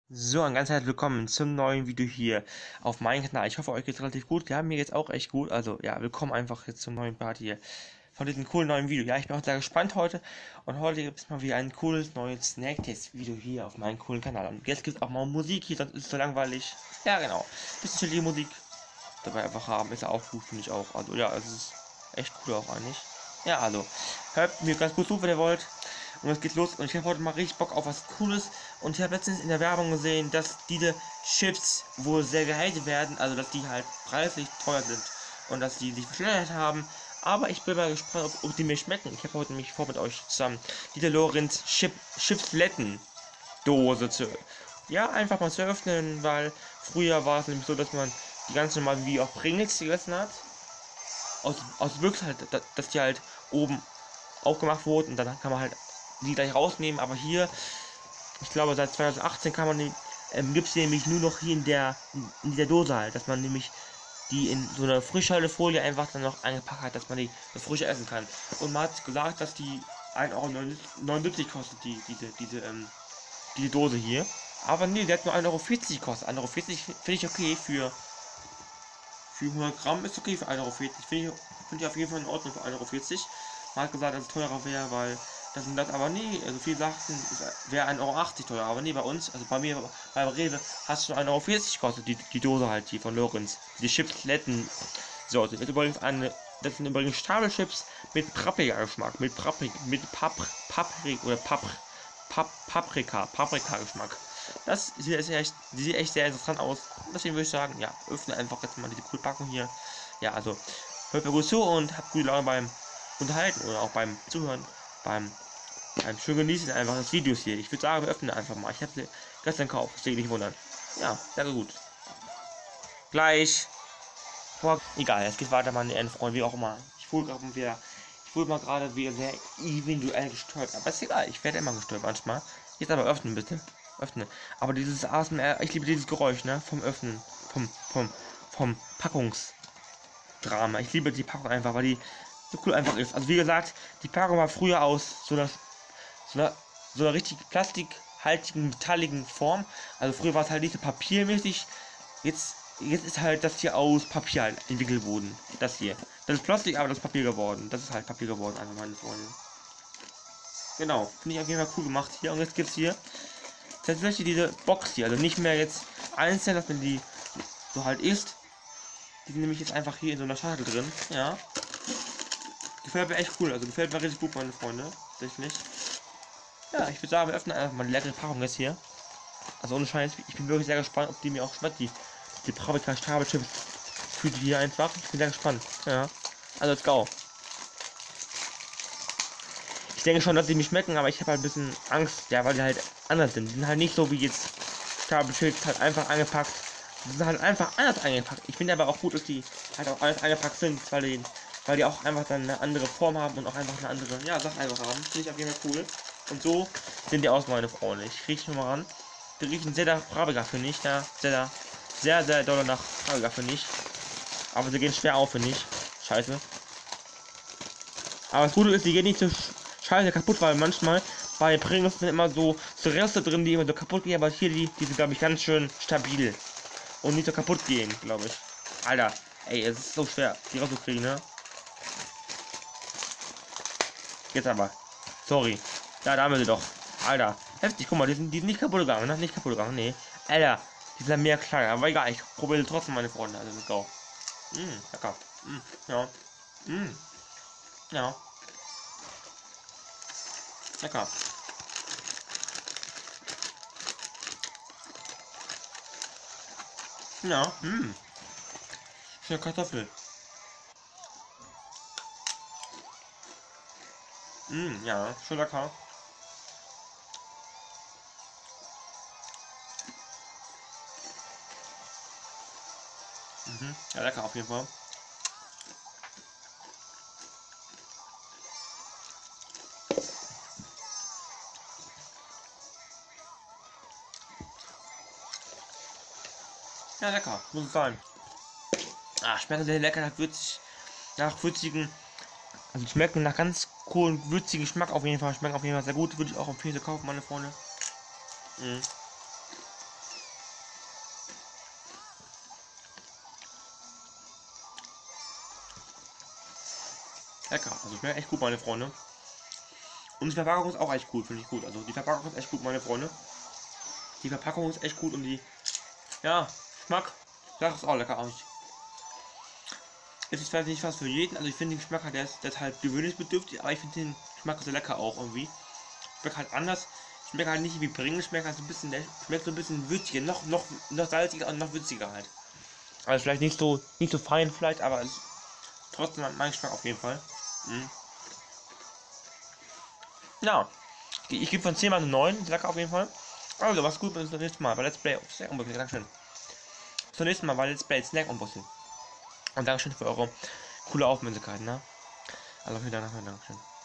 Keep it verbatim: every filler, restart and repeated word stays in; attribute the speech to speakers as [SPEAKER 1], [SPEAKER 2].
[SPEAKER 1] So, ein ganz herzlich willkommen zum neuen Video hier auf meinem Kanal. Ich hoffe, euch geht's relativ gut. Ja, mir geht's auch echt gut. Also, ja, willkommen einfach jetzt zum neuen Part hier von diesem coolen neuen Video. Ja, ich bin auch sehr gespannt heute. Und heute gibt es mal wieder ein cooles neues Snack-Test-Video hier auf meinem coolen Kanal. Und jetzt gibt es auch mal Musik hier, sonst ist es so langweilig. Ja, genau. Bisschen chillige Musik dabei einfach haben, ist ja auch gut, finde ich auch. Also, ja, es ist echt cool auch eigentlich. Ja, also, hört mir ganz gut zu, wenn ihr wollt. Und es geht los und ich habe heute mal richtig Bock auf was Cooles. Und ich habe letztens in der Werbung gesehen, dass diese Chips wohl sehr gehypt werden, also dass die halt preislich teuer sind und dass die sich verschlechtert haben. Aber ich bin mal gespannt, ob, ob die mir schmecken. Ich habe heute nämlich vor mit euch zusammen die Lorenz Chip Chipsletten Dose zu, ja, einfach mal zu öffnen, weil früher war es nämlich so, dass man die ganz normal wie auch Pringles gegessen hat. Aus, aus Büchs halt, dass die halt oben aufgemacht wurden und dann kann man halt die gleich rausnehmen, aber hier, ich glaube seit zwanzig achtzehn kann man, ähm, gibt es nämlich nur noch hier in der, in dieser Dose halt, dass man nämlich die in so eine Frischhaltefolie einfach dann noch eingepackt hat, dass man die so frisch essen kann. Und man hat gesagt, dass die ein Euro neunundsiebzig kostet, die, diese, diese, ähm, diese Dose hier. Aber nee, die hat nur ein Euro vierzig gekostet. ein Euro vierzig finde ich okay für, für hundert Gramm ist okay für ein Euro vierzig. Finde ich, find ich auf jeden Fall in Ordnung für ein Euro vierzig. Man hat gesagt, dass es teurer wäre, weil das sind das, aber nee, also viele sagten, es wäre ein Euro achtzig teuer, aber nee, bei uns, also bei mir, beim Rewe, hast du schon ein Euro vierzig gekostet, die, die Dose halt, die von Lorenz, die Chipsletten. So, das ist übrigens eine, das sind übrigens Stapelchips mit Paprika-Geschmack, mit Paprika, mit Papr, Paprik oder Papr, Pap, Paprika, Paprika-Geschmack. Das sieht echt, sieht echt sehr interessant aus. Deswegen würde ich sagen, ja, öffne einfach jetzt mal diese coole Packung hier. Ja, also, hört mir gut zu und habt gute Laune beim Unterhalten oder auch beim Zuhören, beim beim schön genießen einfach des Videos hier. Ich würde sagen, wir öffnen einfach mal. Ich habe sie gestern gekauft, deswegen nicht wundern. Ja, sehr gut. Gleich. Boah, egal, es geht weiter, meine Endfreunde, wie auch immer. Ich wurde gerade wieder, ich wurde mal gerade wieder sehr individuell gestört. Aber ist egal, ich werde immer gestört manchmal. Jetzt aber öffnen, bitte. Öffnen. Aber dieses A S M R, ich liebe dieses Geräusch, ne? Vom Öffnen. Vom, vom, vom Packungsdrama. Ich liebe die Packung einfach, weil die so cool einfach ist. Also wie gesagt, die Packung war früher aus so einer so einer, so einer richtig plastikhaltigen, metalligen Form. Also früher war es halt nicht so papiermäßig. Jetzt, jetzt ist halt das hier aus Papier halt entwickelt worden. Das hier. Das ist Plastik, aber das ist Papier geworden. Das ist halt Papier geworden, einfach meine Freunde. Genau. Finde ich auf jeden Fall cool gemacht hier. Und jetzt gibt es hier tatsächlich diese Box hier. Also nicht mehr jetzt einzeln, dass man die so halt isst. Die sind nämlich jetzt einfach hier in so einer Schachtel drin. Ja. Gefällt mir echt cool. Also gefällt mir richtig gut, meine Freunde. Tatsächlich. Ja, ich würde sagen, wir öffnen einfach mal die leckere Packung jetzt hier. Also ohne Scheiß, ich bin wirklich sehr gespannt, ob die mir auch schmeckt, die, die Paprika Stapelchips für die hier einfach. Ich bin sehr gespannt. Ja. Also let's go. Ich denke schon, dass die mir schmecken, aber ich habe halt ein bisschen Angst, ja, weil die halt anders sind. Die sind halt nicht so wie jetzt Stapelchips halt einfach eingepackt. Die sind halt einfach anders eingepackt. Ich finde aber auch gut, dass die halt auch alles eingepackt sind, weil die, weil die auch einfach dann eine andere Form haben und auch einfach eine andere, ja, Sache einfach haben. Finde ich auf jeden Fall cool. Und so sind die aus, meine Freunde. Ich rieche mal ran. Die riechen sehr nach Paprika, finde ich. Ja, sehr, sehr, sehr doll nach Paprika, finde ich. Aber sie gehen schwer auf, finde ich. Scheiße. Aber das Gute ist, die gehen nicht so scheiße kaputt, weil manchmal bei Pringles sind immer so, so Reste drin, die immer so kaputt gehen. Aber hier, die, die sind, glaube ich, ganz schön stabil. Und nicht so kaputt gehen, glaube ich. Alter, ey, es ist so schwer, die rauszukriegen, ne? Jetzt aber. Sorry. Ja, da haben wir sie doch. Alter. Heftig, guck mal, die sind, die sind nicht kaputt gegangen, ne? Nicht kaputt gegangen, nee. Alter, die sind mehr kleiner, aber egal, ich probiere trotzdem, meine Freunde. Also, let's go. Mmh, lecker. Mmh, ja. Mmh. Ja. Lecker. Ja. Mmh. Schöne Kartoffel. Mmh, ja. Schon lecker. Mhm. Ja, lecker auf jeden Fall. Ja, lecker. Muss es sein. Ah, schmecken sehr lecker nach würzig, nach würzigen, also die schmecken nach ganz coolen, würzigen Geschmack auf jeden Fall. Schmecken auf jeden Fall sehr gut. Würde ich auch empfehlen zu kaufen, meine Freunde. Mhm. Lecker. Also schmeckt echt gut, meine Freunde. Und die Verpackung ist auch echt gut, finde ich gut. Also die Verpackung ist echt gut, meine Freunde. Die Verpackung ist echt gut und die, ja, Geschmack, das ist auch lecker aus. Es ist vielleicht nicht was für jeden, also ich finde den Geschmack halt, der ist, der ist halt gewöhnungsbedürftig, aber ich finde den Geschmack sehr lecker auch irgendwie. Schmeckt halt anders. Schmeckt halt nicht wie Pringles, schmeckt halt so ein bisschen, der schmeckt so ein bisschen würziger, noch, noch, noch salziger und noch würziger halt. Also vielleicht nicht so, nicht so fein vielleicht, aber es ist trotzdem mein Geschmack auf jeden Fall. Mhm. Ja, ich gebe von zehn mal eine neun, lecker auf jeden Fall. Also, was gut, bis zum nächsten Mal bei Let's Play auf Snack Unboxing. Dankeschön. Bis zum nächsten Mal bei Let's Play Snack Unboxing. Und Dankeschön für eure coole Aufmerksamkeit, ne? Also, vielen Dank, Dankeschön.